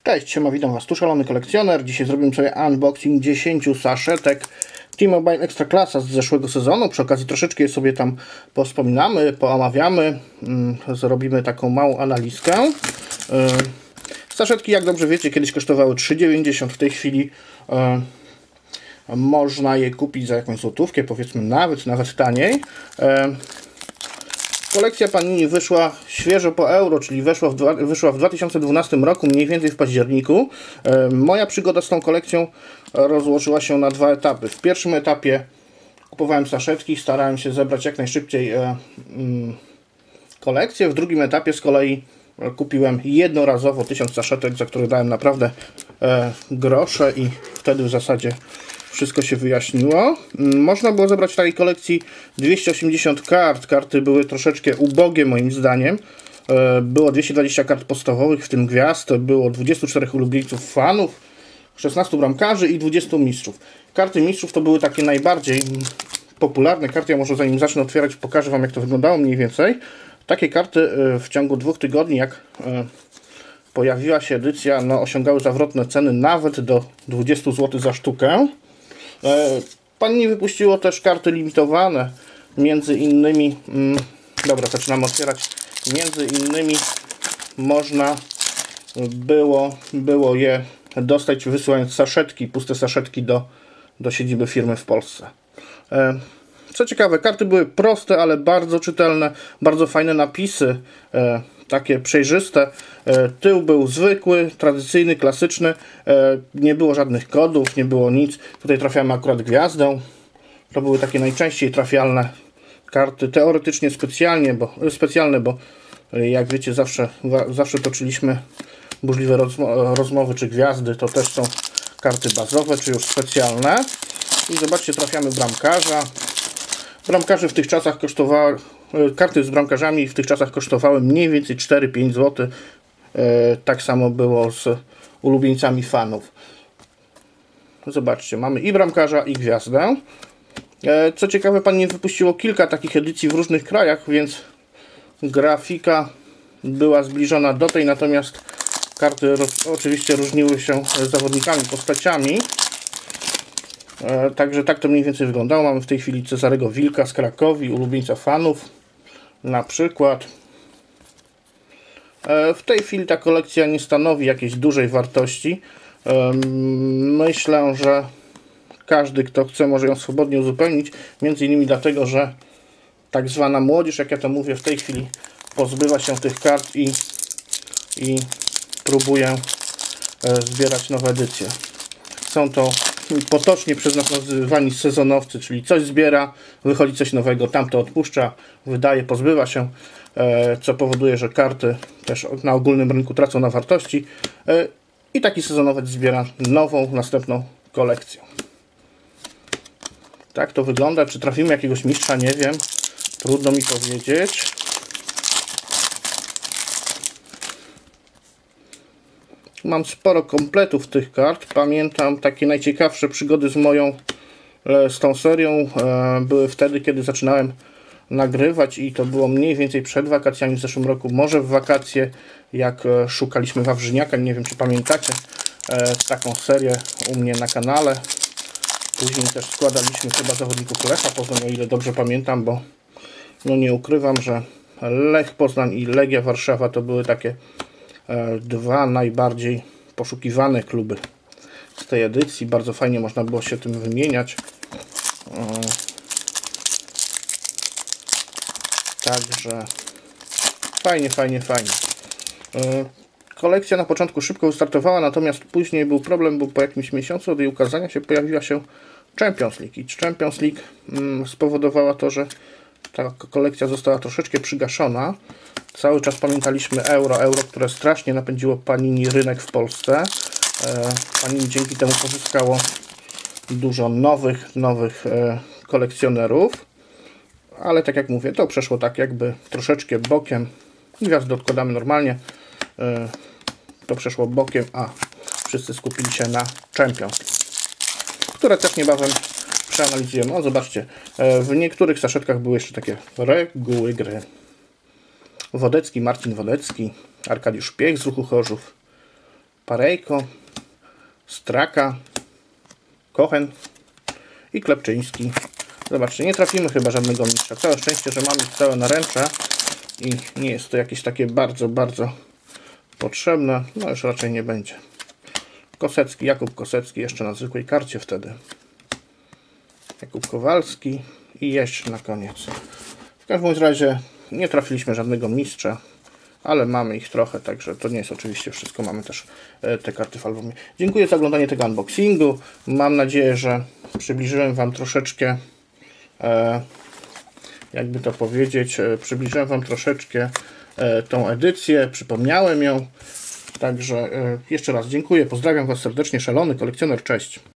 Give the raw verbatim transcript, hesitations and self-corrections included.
Cześć, siema, witam Was, tu Szalony Kolekcjoner. Dzisiaj zrobimy sobie unboxing dziesięciu saszetek T-Mobile Ekstraklasa z zeszłego sezonu. Przy okazji troszeczkę je sobie tam powspominamy, poomawiamy, zrobimy taką małą analizkę. Saszetki, jak dobrze wiecie, kiedyś kosztowały trzy dziewięćdziesiąt, w tej chwili można je kupić za jakąś złotówkę, powiedzmy nawet, nawet taniej. Kolekcja Panini wyszła świeżo po euro, czyli weszła w dwa, wyszła w dwa tysiące dwunastym roku, mniej więcej w październiku. E, moja przygoda z tą kolekcją rozłożyła się na dwa etapy. W pierwszym etapie kupowałem saszetki, starałem się zebrać jak najszybciej e, mm, kolekcję. W drugim etapie z kolei kupiłem jednorazowo tysiąc saszetek, za które dałem naprawdę e, grosze i wtedy w zasadzie wszystko się wyjaśniło. Można było zebrać w takiej kolekcji dwieście osiemdziesiąt kart. Karty były troszeczkę ubogie moim zdaniem. Było dwieście dwadzieścia kart podstawowych, w tym gwiazd. Było dwudziestu czterech ulubieńców fanów, szesnastu bramkarzy i dwudziestu mistrzów. Karty mistrzów to były takie najbardziej popularne karty. Ja może zanim zacznę otwierać, pokażę Wam, jak to wyglądało mniej więcej. Takie karty w ciągu dwóch tygodni, jak pojawiła się edycja, no, osiągały zawrotne ceny nawet do dwudziestu złotych za sztukę. Panini wypuściło też karty limitowane, między innymi, mm, dobra, zaczynamy otwierać, między innymi można było, było je dostać, wysyłając saszetki, puste saszetki do, do siedziby firmy w Polsce. Co ciekawe, karty były proste, ale bardzo czytelne, bardzo fajne napisy, takie przejrzyste. Tył był zwykły, tradycyjny, klasyczny. Nie było żadnych kodów, nie było nic. Tutaj trafiamy akurat gwiazdę. To były takie najczęściej trafialne karty. Teoretycznie specjalnie, bo, specjalne, bo jak wiecie, zawsze, zawsze toczyliśmy burzliwe rozmo rozmowy, czy gwiazdy to też są karty bazowe, czy już specjalne. I zobaczcie, trafiamy bramkarza. Bramkarze w tych czasach kosztowały, karty z bramkarzami w tych czasach kosztowały mniej więcej cztery pięć złotych. Tak samo było z ulubieńcami fanów. Zobaczcie, mamy i bramkarza, i gwiazdę. Co ciekawe, Panini wypuściło kilka takich edycji w różnych krajach, więc grafika była zbliżona do tej, natomiast karty oczywiście różniły się zawodnikami, postaciami. Także tak to mniej więcej wyglądało. Mamy w tej chwili Cezarego Wilka z Krakowi, ulubieńca fanów na przykład. W tej chwili ta kolekcja nie stanowi jakiejś dużej wartości. Myślę, że każdy, kto chce, może ją swobodnie uzupełnić. Między innymi dlatego, że tak zwana młodzież, jak ja to mówię, w tej chwili pozbywa się tych kart i, i próbuje zbierać nowe edycje. Są to potocznie przez nas nazywani sezonowcy, czyli coś zbiera, wychodzi coś nowego, tamto odpuszcza, wydaje, pozbywa się, co powoduje, że karty też na ogólnym rynku tracą na wartości i taki sezonowiec zbiera nową, następną kolekcję. Tak to wygląda. Czy trafimy jakiegoś mistrza? Nie wiem. Trudno mi powiedzieć. Mam sporo kompletów tych kart. Pamiętam takie najciekawsze przygody z moją, z tą serią były wtedy, kiedy zaczynałem nagrywać i to było mniej więcej przed wakacjami w zeszłym roku, może w wakacje, jak szukaliśmy Wawrzyniaka. Nie wiem, czy pamiętacie taką serię u mnie na kanale. Później też składaliśmy chyba zawodników Lecha Poznań, o ile dobrze pamiętam, bo no nie ukrywam, że Lech Poznań i Legia Warszawa to były takie dwa najbardziej poszukiwane kluby z tej edycji. Bardzo fajnie można było się tym wymieniać. Także fajnie, fajnie, fajnie. Kolekcja na początku szybko wystartowała, natomiast później był problem, bo po jakimś miesiącu od jej ukazania się pojawiła się Champions League. I Champions League spowodowała to, że ta kolekcja została troszeczkę przygaszona. Cały czas pamiętaliśmy euro, euro, które strasznie napędziło Panini rynek w Polsce. Panini dzięki temu pozyskało dużo nowych, nowych kolekcjonerów. Ale tak jak mówię, to przeszło tak jakby troszeczkę bokiem. Gwiazdy odkładamy normalnie. To przeszło bokiem, a wszyscy skupili się na Champions League, które też niebawem przeanalizujemy. O, zobaczcie, w niektórych saszetkach były jeszcze takie reguły gry. Wodecki, Marcin Wodecki, Arkadiusz Piech z Ruchu Chorzów, Parejko, Straka, Kochen i Klepczyński. Zobaczcie, nie trafimy chyba żadnego mistrza. Całe szczęście, że mamy całe naręcze i nie jest to jakieś takie bardzo, bardzo potrzebne. No już raczej nie będzie. Kosecki, Jakub Kosecki jeszcze na zwykłej karcie wtedy. Jakub Kowalski i jeszcze na koniec. W każdym razie nie trafiliśmy żadnego mistrza, ale mamy ich trochę, także to nie jest oczywiście wszystko. Mamy też te karty w albumie. Dziękuję za oglądanie tego unboxingu. Mam nadzieję, że przybliżyłem Wam troszeczkę, e, jakby to powiedzieć, e, przybliżyłem Wam troszeczkę e, tą edycję, przypomniałem ją. Także e, jeszcze raz dziękuję, pozdrawiam Was serdecznie, Szalony Kolekcjoner, cześć.